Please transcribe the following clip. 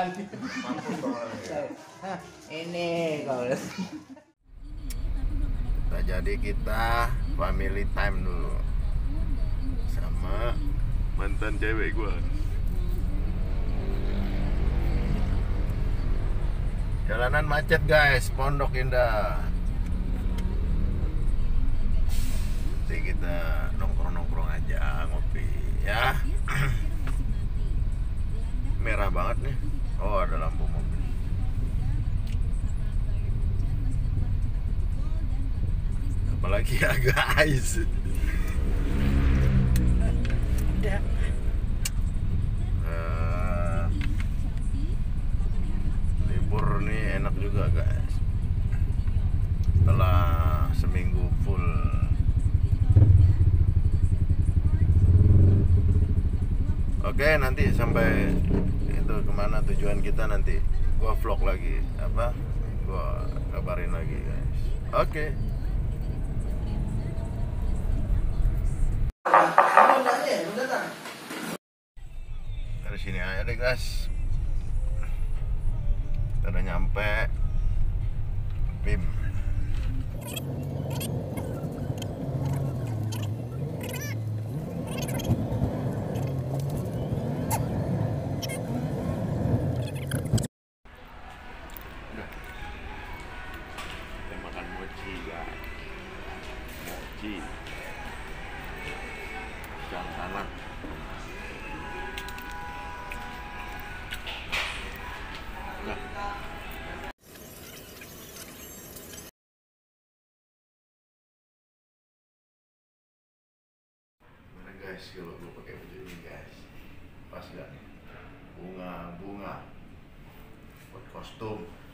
jalan. Ini kalau kita family time dulu sama mantan cewek gua. Jalanan macet guys, Pondok Indah. Nanti kita nongkrong-nongkrong aja, ngopi ya. Merah banget nih. Oh, ada lampu mobil. Apalagi ya guys. Libur nih enak juga guys. Setelah seminggu full. Oke, nanti sampai itu kemana tujuan kita nanti gua vlog lagi, gua kabarin lagi guys. Oke. Dari sini aja deh guys. Kita udah nyampe PIM. Kita makan mochi guys. Mochi ikan tanah. Mana guys kalau gue pakai baju ini guys, pas gak nih? Bunga buat kostum.